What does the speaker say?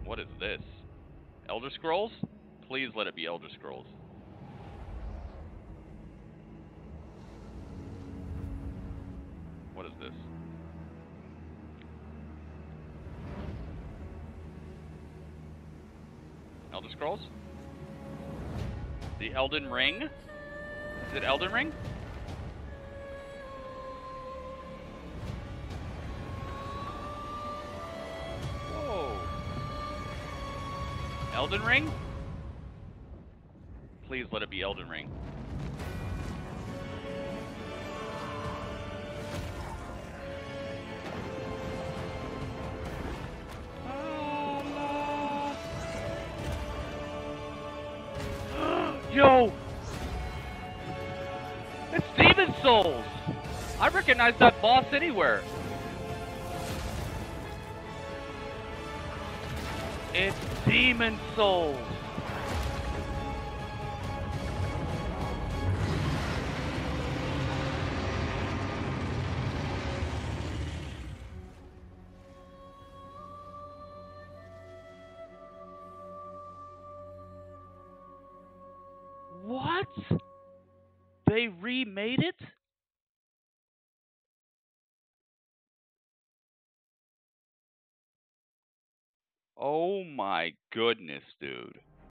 What is this? Elder Scrolls? Please let it be Elder Scrolls. What is this? Elder Scrolls? The Elden Ring? Is it Elden Ring? Whoa. Elden Ring? Please let it be Elden Ring. Yo! It's Demon Souls! I recognize that boss anywhere. It's Demon Souls. What? They remade it? Oh my goodness, dude.